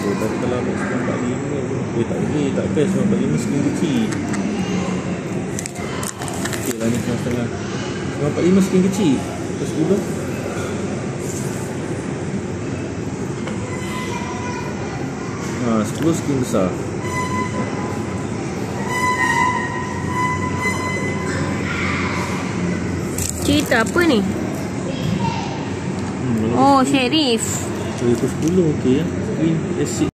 Tapi kalau nak 945 tak boleh, tak best. 945 skrin kecil. Okey lah ni 9.5. 945 skrin kecil. Terus 10. Ha, 10 skrin besar. Cerita apa ni? Oh, Sheriff. Jadi 10 okey ya. Skrin